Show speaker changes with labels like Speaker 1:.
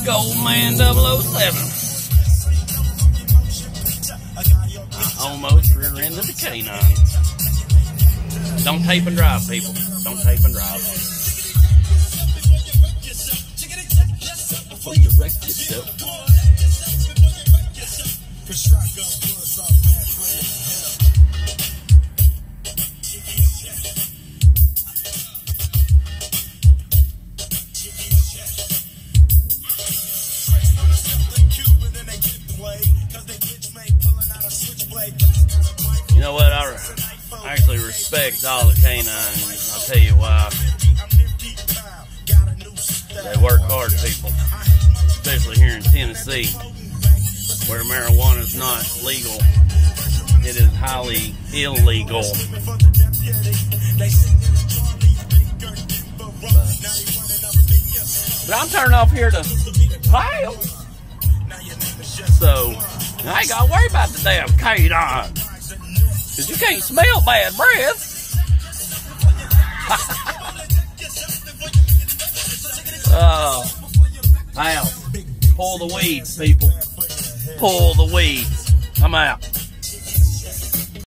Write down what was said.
Speaker 1: Goldman 007. I almost rear-ended the canine. Don't tape and drive, people. Don't tape and drive. Before you wreck yourself. You know what? I actually respect all the canines. I'll tell you why. They work hard, people. Especially here in Tennessee, where marijuana is not legal. It is highly illegal. But I'm turning off here to pile. So I ain't gotta worry about the damn canine. Cause you can't smell bad breath. Oh, pull the weeds, people. Pull the weeds. I'm out.